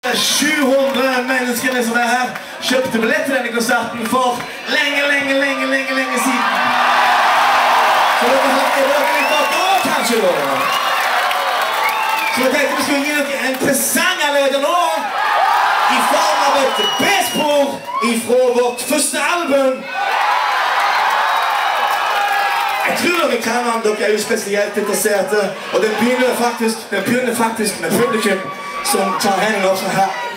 700 menneskene som her kjøpte billett til denne konserten for lenge siden. Så dere har vært litt av da, kanskje da. Så jeg tenkte vi skulle gi dere en presang allerede nå, i form av et B-spor fra vårt første album. Jeg tror dere kan han, dere er jo spesielt interesserte, og den begynner faktisk med publikum som tar hendene opp sånn her.